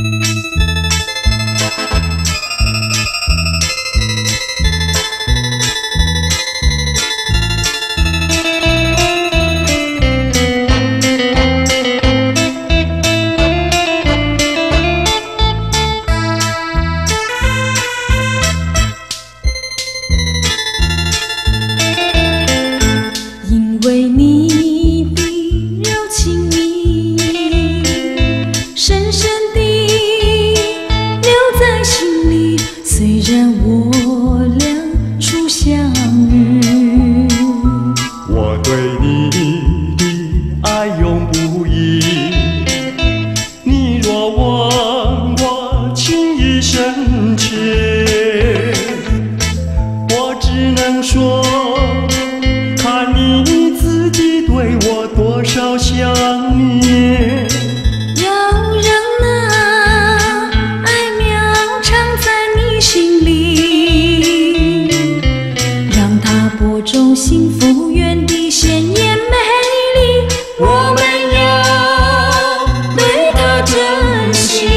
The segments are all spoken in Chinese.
为你的柔情蜜意，深深地留在心里。虽然我俩初相遇， 我对你的爱永不移。你若问我情意深切，我只能说，看你自己对我多少想念。 要让那爱苗藏在你心里，让它播种幸福园的鲜艳美丽。我们要对它珍惜。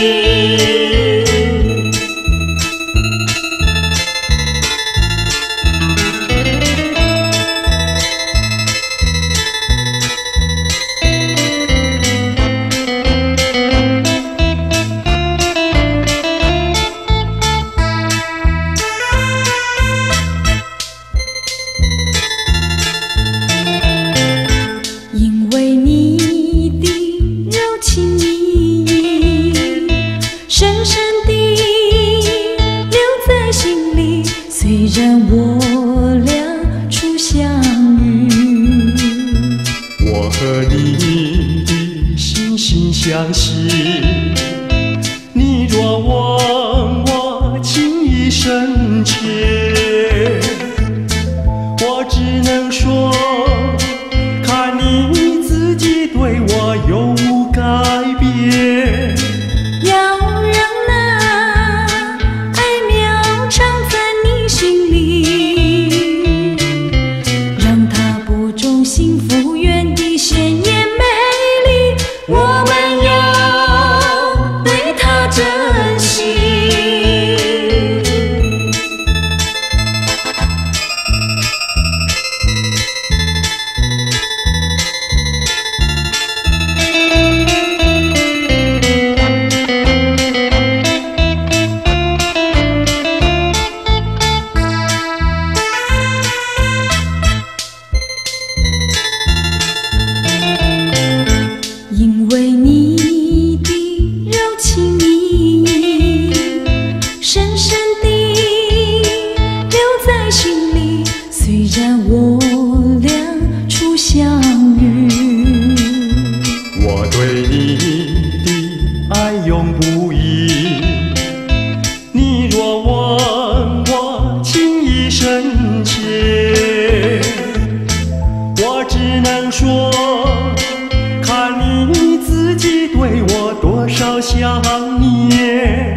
因为你的柔情蜜意，深深地留在心里。虽然我俩初相遇， 我和你的心心相惜。你若问我情意深切，我只能说，看你自己对我有无改变。 要让那爱苗藏在你心里，让它播种幸福园的鲜艳美丽。我们要对它珍惜。因为你的柔情蜜意，深深地留在心里。虽然我俩初相遇， 我对你的爱永不移。你若问我情意深切，我只能说，看你自己对我多少想念。